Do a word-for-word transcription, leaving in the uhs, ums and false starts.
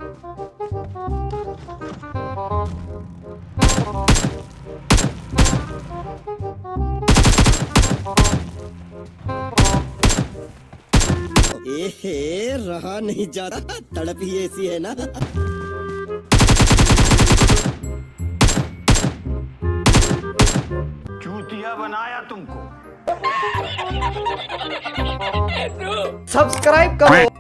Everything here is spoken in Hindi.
एहे, रहा नहीं जाता, तड़प ही ऐसी है ना। चूतिया बनाया तुमको। सब्सक्राइब करो।